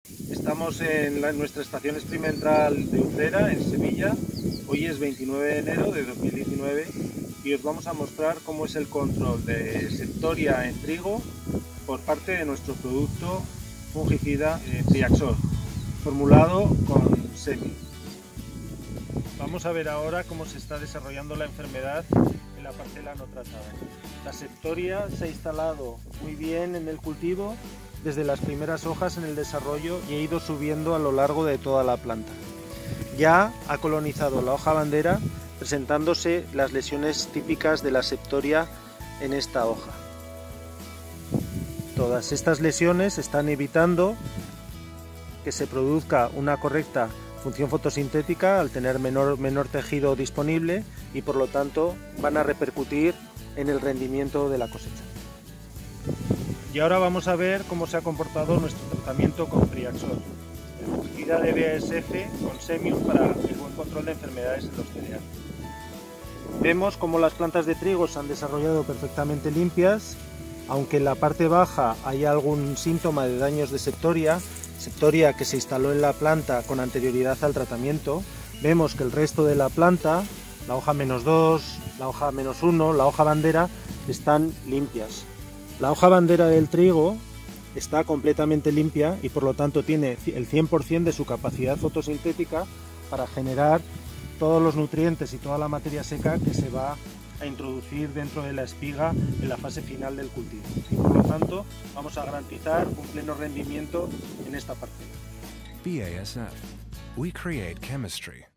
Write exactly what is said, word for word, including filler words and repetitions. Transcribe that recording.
Estamos en la, nuestra estación experimental de Utrera, en Sevilla. Hoy es veintinueve de enero de dos mil diecinueve y os vamos a mostrar cómo es el control de Septoria en trigo por parte de nuestro producto fungicida eh, Triaxor, formulado con Semium. Vamos a ver ahora cómo se está desarrollando la enfermedad en la parcela no tratada. La Septoria se ha instalado muy bien en el cultivo desde las primeras hojas en el desarrollo y ha ido subiendo a lo largo de toda la planta. Ya ha colonizado la hoja bandera, presentándose las lesiones típicas de la Septoria en esta hoja. Todas estas lesiones están evitando que se produzca una correcta función fotosintética al tener menor, menor tejido disponible y por lo tanto van a repercutir en el rendimiento de la cosecha. Y ahora vamos a ver cómo se ha comportado nuestro tratamiento con Triaxor, fungicida de B A S F con Semium para el buen control de enfermedades en los cereales. Vemos cómo las plantas de trigo se han desarrollado perfectamente limpias, aunque en la parte baja hay algún síntoma de daños de Septoria, Septoria que se instaló en la planta con anterioridad al tratamiento. Vemos que el resto de la planta, la hoja menos dos, la hoja menos uno, la hoja bandera, están limpias. La hoja bandera del trigo está completamente limpia y por lo tanto tiene el cien por cien de su capacidad fotosintética para generar todos los nutrientes y toda la materia seca que se va a introducir dentro de la espiga en la fase final del cultivo. Y por lo tanto vamos a garantizar un pleno rendimiento en esta parcela. B A S F. We create chemistry.